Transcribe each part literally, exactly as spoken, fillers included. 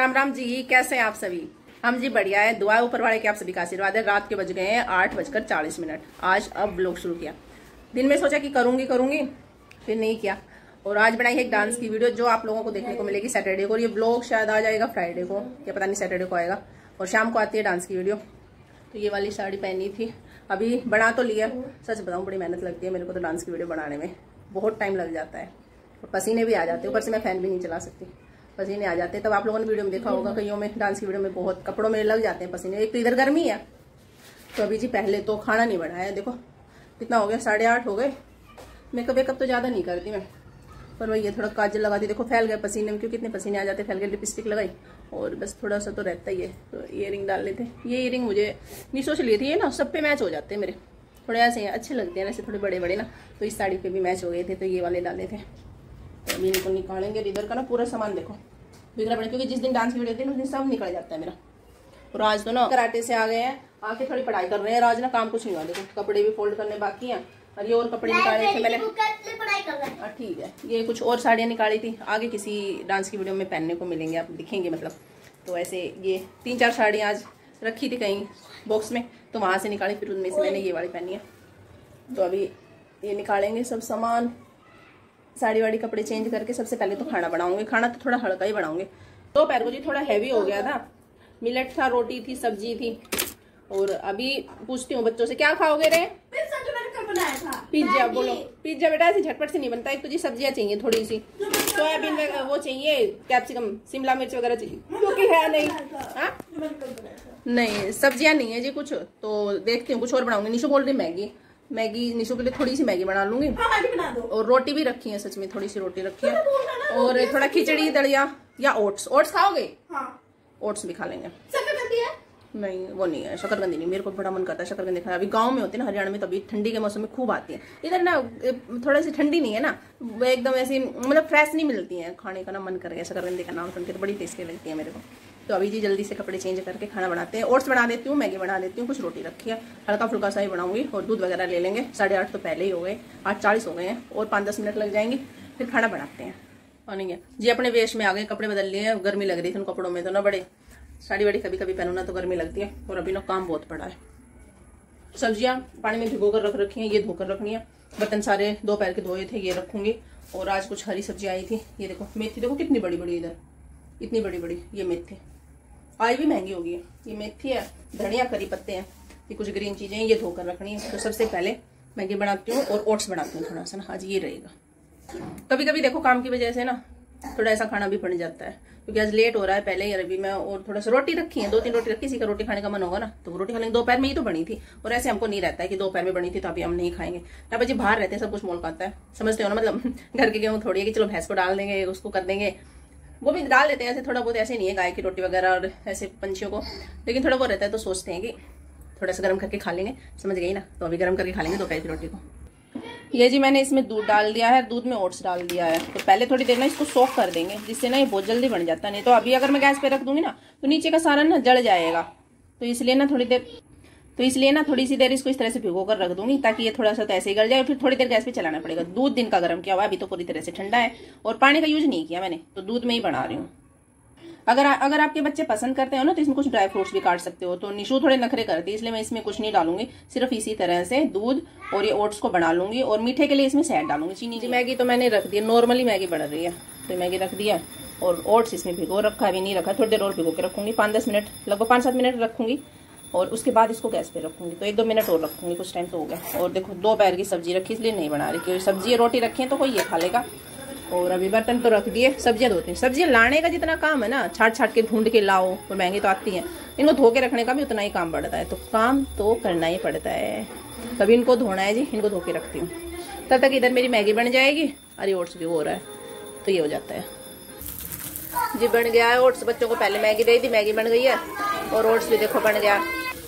राम राम जी, कैसे हैं आप सभी। हम जी बढ़िया है, दुआ ऊपर वाले के आप सभी का आशीर्वाद है। रात के बज गए हैं आठ बजकर चालीस मिनट। आज अब व्लॉग शुरू किया। दिन में सोचा कि करूंगी करूंगी फिर नहीं किया। और आज बनाई है एक डांस की वीडियो जो आप लोगों को देखने को मिलेगी सैटरडे को। और ये व्लॉग शायद आ जाएगा फ्राइडे को या पता नहीं सैटरडे को आएगा। और शाम को आती है डांस की वीडियो। तो ये वाली साड़ी पहनी थी, अभी बना तो लिया। सच बताऊं बड़ी मेहनत लगती है मेरे को तो डांस की वीडियो बनाने में, बहुत टाइम लग जाता है। और पसीने भी आ जाते हैं, ऊपर से मैं फैन भी नहीं चला सकती, पसीने आ जाते हैं। तब आप लोगों ने वीडियो में देखा होगा कईयों में डांस की वीडियो में बहुत कपड़ों में लग जाते हैं पसीने। एक तो इधर गर्मी है। तो अभी जी पहले तो खाना नहीं बनाया, देखो कितना हो गया, साढ़े आठ हो गए। मेकअप वेकअप तो ज्यादा नहीं करती मैं, पर वही है थोड़ा काजल लगा दी, देखो फैल गए पसीने में, क्योंकि कितने पसीने आ जाते, फैल गए। लिपस्टिक लगाई और बस थोड़ा सा तो रहता ही है। तो इयर रिंग डाल लेते। ये इयर रिंग मुझे मीशो से ली थी, ये ना सब पे मैच हो जाते हैं मेरे, थोड़े ऐसे अच्छे लगते हैं ऐसे थोड़े बड़े बड़े ना। तो इस साड़ी पे भी मैच हो गए थे, तो ये वाले डाले थे। तो अभी इनको निकालेंगे। इधर का ना पूरा सामान देखो बिगड़ा पड़ा, क्योंकि जिस दिन डांस की वीडियो थी उस दिन सब निकल जाता है मेरा। और आज तो ना कराटे से आ गए हैं, आके थोड़ी पढ़ाई कर रहे हैं। आज ना काम कुछ नहीं हुआ, देखो कपड़े भी फोल्ड करने बाकी हैं। और ये और कपड़े निकाले थे मैंने, ठीक है। ये कुछ और साड़ियाँ निकाली थी, आगे किसी डांस की वीडियो में पहनने को मिलेंगे, आप दिखेंगे मतलब। तो ऐसे ये तीन चार साड़ियाँ आज रखी थी कहीं बॉक्स में, तो वहाँ से निकाली, फिर उनमें से मैंने ये वाली पहनी है। तो अभी ये निकालेंगे सब सामान, साड़ी वाड़ी कपड़े चेंज करके सबसे पहले तो खाना बनाऊंगी। खाना तो थोड़ा हल्का ही बनाऊंगी। तो पैर को जी थोड़ा हैवी हो गया था, मिलेट था, रोटी थी, सब्जी थी। और अभी पूछती हूँ बच्चों से क्या खाओगे रे। पिज्जा बोलो, पिज्जा बेटा ऐसे झटपट से नहीं बनता। एक तो जी सब्जियां चाहिए थोड़ी सी, सोयाबीन वो चाहिए, कैप्सिकम, शिमला मिर्च वगैरह चाहिए, क्योंकि है नहीं। हाँ नहीं सब्जियां नहीं है जी कुछ, तो देखती हूँ कुछ और बनाऊंगी। निशु बोल रही मैगी, मैगी निशु के लिए थोड़ी सी मैगी बना लूंगी। और रोटी भी रखी है, सच में थोड़ी सी रोटी रखी है। और थोड़ा खिचड़ी दलिया या ओट्स। ओट्स खाओगे? ओट्स भी खा लेंगे। नहीं वो नहीं है, शकरकंदी नहीं। मेरे को बड़ा मन करता है शकरकंदी खाना। अभी गांव में होती है ना हरियाणा में, तभी ठंडी के मौसम में खूब आती है। इधर ना थोड़ा सी ठंडी नहीं है ना, वो एकदम ऐसी मतलब फ्रेश नहीं मिलती है। खाने का ना मन कर गया शकरकंदी का नाम सुन के, तो बड़ी टेस्टी लगती है मेरे को। तो अभी जी जल्दी से कपड़े चेंज करके खाना बनाते हैं। ओट्स बना देती हूँ, मैगी बना देती हूँ, कुछ रोटी रखी है, हल्का फुल्का सा ही बनाऊंगी। और दूध वगैरह ले लेंगे। साढ़े आठ तो पहले ही हो गए, आठ चालीस हो गए हैं, और पाँच दस मिनट लग जाएंगे, फिर खाना बनाते हैं। और नहीं है जी अपने वेश में आ गए, कपड़े बदल लिए। गर्मी लग रही थी उन कपड़ों में, तो ना बड़े साड़ी वाड़ी कभी कभी पहनूं ना तो गर्मी लगती है। और अभी ना काम बहुत पड़ा है। सब्जियां पानी में भिगो कर रख रखी हैं, ये धोकर रखनी है। बर्तन सारे दोपहर के धोए थे, ये रखूंगी। और आज कुछ हरी सब्जी आई थी, ये देखो मेथी, देखो कितनी बड़ी बड़ी, इधर इतनी बड़ी बड़ी ये मेथी आई भी महंगी होगी। ये मेथी है, धनिया, करी पत्ते हैं, ये कुछ ग्रीन चीजें हैं, ये धोकर रखनी है। तो सबसे पहले मैगी बनाती हूँ और ओट्स बनाती हूँ थोड़ा सा ना, आज ये रहेगा। कभी कभी देखो काम की वजह से ना थोड़ा ऐसा खाना भी पड़ जाता है, क्योंकि आज लेट हो रहा है पहले ही। अभी मैं और थोड़ा सा रोटी रखी है, दो तीन रोटी रखी, किसी का रोटी खाने का मन होगा ना तो रोटी खा लेंगे। दोपहर में ही तो बनी थी, और ऐसे हमको नहीं रहता है कि दोपहर में बनी थी तो अभी हम नहीं खाएंगे। यहाँ पर जी बाहर रहते हैं, सब कुछ मोल का आता है, समझते हो ना। मतलब घर के गेहूँ थोड़ी है कि चलो भैंस को डाल देंगे, उसको कर देंगे, वो भी डाल देते हैं ऐसे थोड़ा बहुत। ऐसे नहीं है गाय की रोटी वगैरह और ऐसे पंछियों को, लेकिन थोड़ा वो रहता है तो सोचते हैं कि थोड़ा सा गर्म करके खा लेंगे, समझ गई ना। तो अभी गर्म करके खा लेंगे दोपहर की रोटी को। ये जी मैंने इसमें दूध डाल दिया है, दूध में ओट्स डाल दिया है। तो पहले थोड़ी देर ना इसको सोक कर देंगे, जिससे ना ये बहुत जल्दी बन जाता है। नहीं तो अभी अगर मैं गैस पे रख दूंगी ना तो नीचे का सारा ना जल जाएगा। तो इसलिए ना थोड़ी देर तो इसलिए ना थोड़ी सी देर इसको इस तरह से भिगो कर रख दूंगी, ताकि ये थोड़ा सा तो ऐसे ही गल जाए। फिर थोड़ी देर गैस पे चलाना पड़ेगा। दूध दिन का गर्म किया हुआ है, अभी तो पूरी तरह से ठंडा है। और पानी का यूज नहीं किया मैंने, तो दूध में ही बना रही हूँ। अगर अगर आपके बच्चे पसंद करते हो ना तो इसमें कुछ ड्राई फ्रूट्स भी काट सकते हो। तो निशु थोड़े नखरे करती है, इसलिए मैं इसमें कुछ नहीं डालूंगी, सिर्फ इसी तरह से दूध और ये ओट्स को बना लूंगी। और मीठे के लिए इसमें शहद डालूंगी, चीनी की। मैगी तो मैंने रख दी है, नॉर्मली मैगी बन रही है तो मैगी रख दिया। और ओट्स इसमें भिगो रखा, अभी नहीं रखा, थोड़ी देर और भिगो के रखूंगी, पाँच दस मिनट, लगभग पाँच सात मिनट रखूंगी। और उसके बाद इसको गैस पे रखूंगी, तो एक दो मिनट और रखूंगी, कुछ टाइम तो हो गया। और देखो दोपहर की सब्जी रखी, इसलिए नहीं बना रही, क्योंकि सब्जी रोटी रखी है तो कोई ये खा लेगा। और अभी बर्तन तो रख दिए, सब्जियां धोती हैं। सब्जियां लाने का जितना काम है ना, छाट छाट के ढूंढ के लाओ, और महंगी तो आती हैं, इनको धो के रखने का भी उतना ही काम पड़ता है। तो काम तो करना ही पड़ता है। कभी इनको धोना है जी, इनको धो के रखती हूँ। तब तक इधर मेरी मैगी बन जाएगी। अरे ओट्स भी हो रहा है तो ये हो जाता है जी, बन गया है ओट्स। बच्चों को पहले मैगी दे दी, मैगी बन गई है। और ओट्स भी देखो बन गया।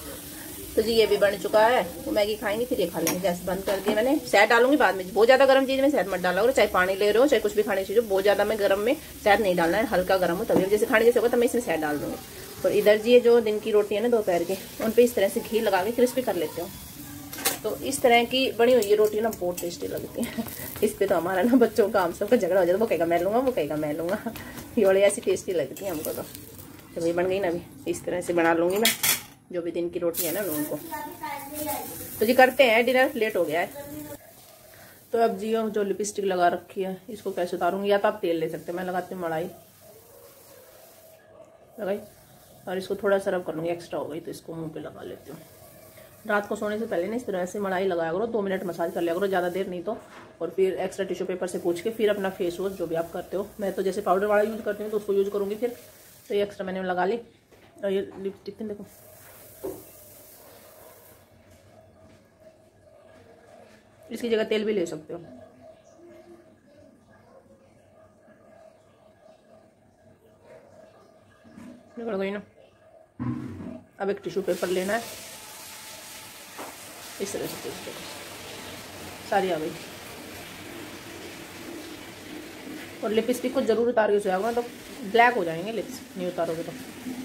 तो जी ये भी बन चुका है, वो मैगी खाएंगे फिर ये खा लेंगे। गैस बंद कर दिया मैंने, शहद डालूंगी बाद में। बहुत ज्यादा गर्म चीज में शहद मत डाला करो, चाहे पानी ले रहे हो चाहे कुछ भी खाने की चीज हो, बहुत ज्यादा में गर्म में शहद नहीं डालना है, हल्का गर्म हो तभी। जैसे खाने जैसे होगा तब मैं इसमें शहद डाल दूंगी। और इधर जी ये जो दिन की रोटी है ना दोपहर की, उन पे इस तरह से घी लगा के क्रिस्पी कर लेते हो। तो इस तरह की बनी हुई ये रोटी ना बहुत टेस्टी लगती है। इस पे तो हमारा ना बच्चों का हम सबका झगड़ा हो जाता है, वो कहेगा मैं लूंगा, वो कहेगा मैं लूंगा। ये वाली ऐसी टेस्टी लगती है हमको तो। जब ये बन गई ना अभी इस तरह से बना लूँगी मैं, जो भी दिन की रोटी है ना उनको। तो जी करते हैं डिनर, लेट हो गया है। तो अब जी जो लिपस्टिक लगा रखी है इसको कैसे उतारूंगी, या तो आप तेल ले सकते हैं, मैं लगाती हूँ मड़ाई लगाई और इसको थोड़ा सा रब कर लूँगी, एक्स्ट्रा हो गई तो इसको मुंह पे लगा लेती हूँ। रात को सोने से पहले ना इस तरह से मड़ाई लगाया करो, दो मिनट मसाज कर लिया करो, ज़्यादा देर नहीं तो। और फिर एक्स्ट्रा टिश्यू पेपर से पूछ के फिर अपना फेस वॉश जो भी आप करते हो, मैं तो जैसे पाउडर वाला यूज़ करती हूँ तो उसको यूज़ करूँगी फिर। तो ये एक्स्ट्रा मैंने लगा ली। और ये लिपस्टिक देखो, इसकी जगह तेल भी ले सकते हो। निकल गई ना। अब एक टिश्यू पेपर लेना है, इस तरह से टिश्यू पेपर सारी आ गई। और लिपस्टिक को जरूर उतार के सोया तो ब्लैक हो जाएंगे लिप्स, नहीं उतारोगे तो।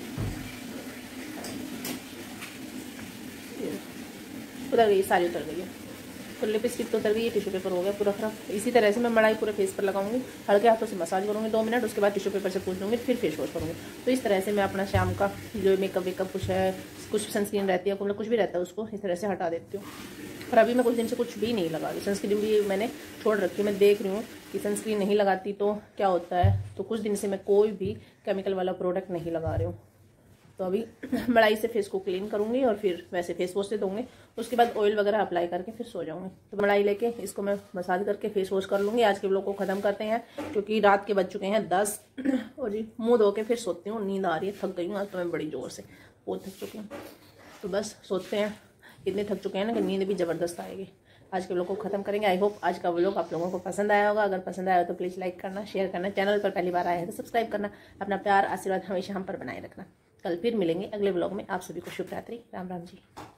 उतर गई, सारी उतर गई है। तो लिपस्टिक तो उतर गई है, टिश्यू पेपर हो गया पूरा खराब। इसी तरह से मैं मड़ाई पूरे फेस पर लगाऊंगी, हल्के हाथों से मसाज करूंगी दो मिनट, उसके बाद टिश्यू पेपर से पूछ लूँगी, फिर फेस वॉश करूँगी। तो इस तरह से मैं अपना शाम का जो मेकअप वेकअप कुछ है, कुछ सनस्क्रीन रहती है, कुछ भी रहता है, उसको इस तरह से हटा देती हूँ। और अभी मैं कुछ दिन से कुछ भी नहीं लगा रही, सनस्क्रीन भी मैंने छोड़ रखी है। मैं देख रही हूँ कि सनस्क्रीन नहीं लगाती तो क्या होता है, तो कुछ दिन से मैं कोई भी केमिकल वाला प्रोडक्ट नहीं लगा रही हूँ। तो अभी मड़ाई से फेस को क्लीन करूँगी और फिर वैसे फेस वॉश से दूँगी, उसके बाद ऑयल वगैरह अप्लाई करके फिर सो जाऊँगी। तो मड़ाई लेके इसको मैं मसाज करके फेस वॉश कर लूँगी। आज के व्लॉग को ख़त्म करते हैं क्योंकि रात के बज चुके हैं दस। और जी मुँह धो के फिर सोती हूँ, नींद आ रही है, थक गई हूँ आज तो मैं बड़ी ज़ोर से, बहुत थक चुकी हूँ। तो बस सोते हैं, इतने थक चुके हैं ना कि नींद भी ज़बरदस्त आएगी। आज के व्लॉग को ख़त्म करेंगे। आई होप आज का व्लॉग आप लोगों को पसंद आया होगा। अगर पसंद आया हो तो प्लीज़ लाइक करना, शेयर करना, चैनल पर पहली बार आए हैं तो सब्सक्राइब करना। अपना प्यार आशीर्वाद हमेशा हम पर बनाए रखना। कल फिर मिलेंगे अगले व्लॉग में। आप सभी को शुभ रात्रि, राम राम जी।